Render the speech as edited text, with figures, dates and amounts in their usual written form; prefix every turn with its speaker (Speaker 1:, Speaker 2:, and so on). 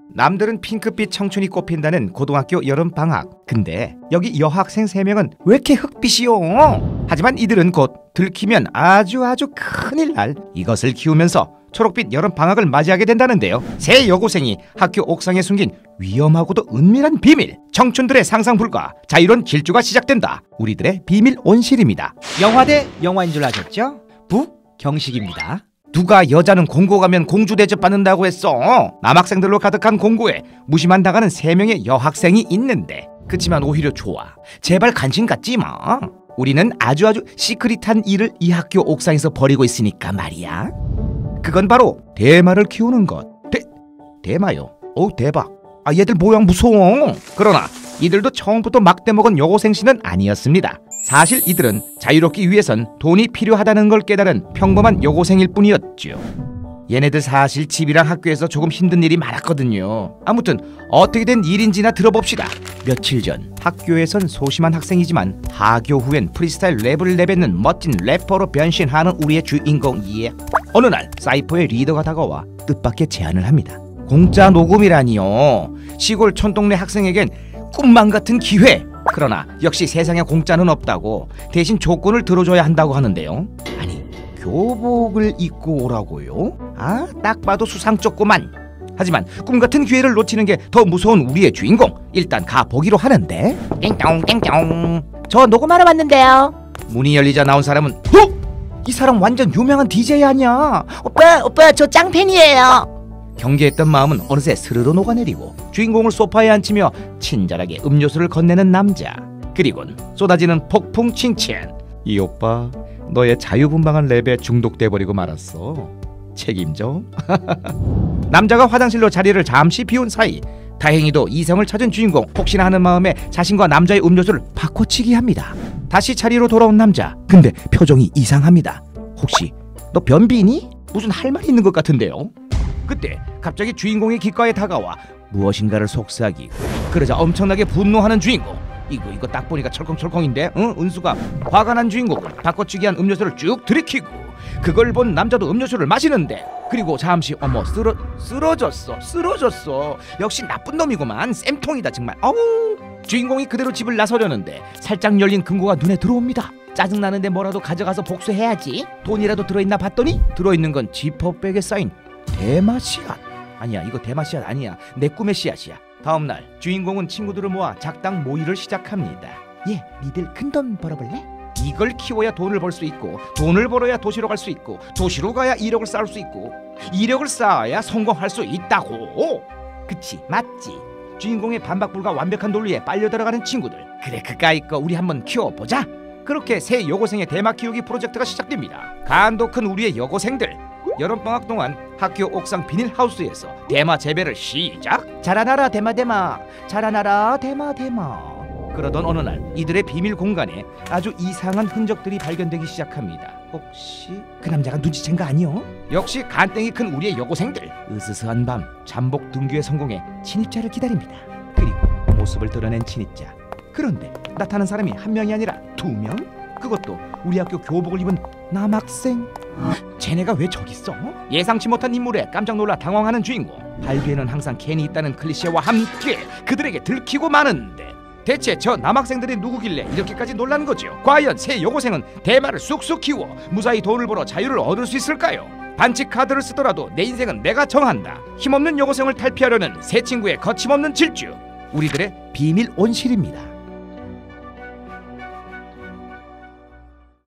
Speaker 1: 남들은 핑크빛 청춘이 꽃핀다는 고등학교 여름방학. 근데 여기 여학생 3명은 왜 이렇게 흑빛이요? 하지만 이들은 곧 들키면 아주 큰일 날 이것을 키우면서 초록빛 여름방학을 맞이하게 된다는데요. 새 여고생이 학교 옥상에 숨긴 위험하고도 은밀한 비밀, 청춘들의 상상 불가 자유로운 질주가 시작된다. 우리들의 비밀 온실입니다.
Speaker 2: 영화 대 영화인 줄 아셨죠? 부경식입니다.
Speaker 1: 누가 여자는 공고 가면 공주 대접 받는다고 했어? 남학생들로 가득한 공고에 무시만 당하는 3명의 여학생이 있는데, 그치만 오히려 좋아. 제발 관심 갖지 마. 우리는 아주 시크릿한 일을 이 학교 옥상에서 벌이고 있으니까 말이야. 그건 바로 대마를 키우는 것. 대마요? 어우 대박. 얘들 모양 무서워. 그러나 이들도 처음부터 막대 먹은 여고생씨는 아니었습니다. 사실 이들은 자유롭기 위해선 돈이 필요하다는 걸 깨달은 평범한 여고생일 뿐이었죠. 얘네들 사실 집이랑 학교에서 조금 힘든 일이 많았거든요. 아무튼 어떻게 된 일인지나 들어봅시다. 며칠 전 학교에선 소심한 학생이지만 하교 후엔 프리스타일 랩을 내뱉는 멋진 래퍼로 변신하는 우리의 주인공. 어느 날 사이퍼의 리더가 다가와 뜻밖의 제안을 합니다. 공짜 녹음이라니요. 시골 촌동네 학생에겐 꿈만 같은 기회. 그러나 역시 세상에 공짜는 없다고 대신 조건을 들어줘야 한다고 하는데요. 아니, 교복을 입고 오라고요? 딱 봐도 수상쩍구만. 하지만 꿈같은 기회를 놓치는 게 더 무서운 우리의 주인공. 일단 가보기로 하는데, 땡땡땡땡, 저 녹음하러 왔는데요. 문이 열리자 나온 사람은 이 사람 완전 유명한 DJ 아니야.
Speaker 3: 오빠 저 짱팬이에요.
Speaker 1: 경계했던 마음은 어느새 스르르 녹아내리고 주인공을 소파에 앉히며 친절하게 음료수를 건네는 남자. 그리곤 쏟아지는 폭풍 칭찬. 이 오빠 너의 자유분방한 랩에 중독돼 버리고 말았어. 책임져. 남자가 화장실로 자리를 잠시 비운 사이 다행히도 이성을 찾은 주인공, 혹시나 하는 마음에 자신과 남자의 음료수를 바꿔치기 합니다. 다시 자리로 돌아온 남자. 근데 표정이 이상합니다. 혹시 너 변비니? 무슨 할 말이 있는 것 같은데요. 그때 갑자기 주인공의 귓가에 다가와 무엇인가를 속삭이고, 그러자 엄청나게 분노하는 주인공. 이거 딱 보니까 철컹철컹인데? 응? 은수가 화가 난 주인공은 바꿔치기한 음료수를 쭉 들이키고, 그걸 본 남자도 음료수를 마시는데, 그리고 잠시 어머 쓰러졌어. 역시 나쁜 놈이구만. 쌤통이다 정말. 주인공이 그대로 집을 나서려는데 살짝 열린 금고가 눈에 들어옵니다. 짜증나는데 뭐라도 가져가서 복수해야지. 돈이라도 들어있나 봤더니 들어있는 건 지퍼백에 쌓인 대마 씨앗. 아니야, 이거 대마 씨앗 아니야. 내 꿈의 씨앗이야. 다음날 주인공은 친구들을 모아 작당 모의를 시작합니다. 니들 큰돈 벌어볼래? 이걸 키워야 돈을 벌 수 있고, 돈을 벌어야 도시로 갈 수 있고, 도시로 가야 이력을 쌓을 수 있고, 이력을 쌓아야 성공할 수 있다고. 그치, 맞지? 주인공의 반박불가 완벽한 논리에 빨려 들어가는 친구들. 그래, 그까이 거 우리 한번 키워보자. 그렇게 새 여고생의 대마 키우기 프로젝트가 시작됩니다. 간도 큰 우리의 여고생들, 여름방학 동안 학교 옥상 비닐하우스에서 대마 재배를 시작. 자라나라 대마 자라나라 대마. 그러던 어느 날 이들의 비밀 공간에 아주 이상한 흔적들이 발견되기 시작합니다. 혹시 그 남자가 눈치챈 거 아니요? 역시 간땡이 큰 우리의 여고생들. 으스스한 밤 잠복 등교에 성공해 침입자를 기다립니다. 그리고 모습을 드러낸 침입자. 그런데 나타난 사람이 한 명이 아니라 2명? 그것도 우리 학교 교복을 입은 남학생. 쟤네가 왜 저기 있어? 예상치 못한 인물에 깜짝 놀라 당황하는 주인공. 발 뒤에는 항상 캔이 있다는 클리셰와 함께 그들에게 들키고 마는데, 대체 저 남학생들이 누구길래 이렇게까지 놀란 거죠? 과연 새 여고생은 대마를 쑥쑥 키워 무사히 돈을 벌어 자유를 얻을 수 있을까요? 반칙 카드를 쓰더라도 내 인생은 내가 정한다. 힘없는 여고생을 탈피하려는 새 친구의 거침없는 질주. 우리들의 비밀 온실입니다.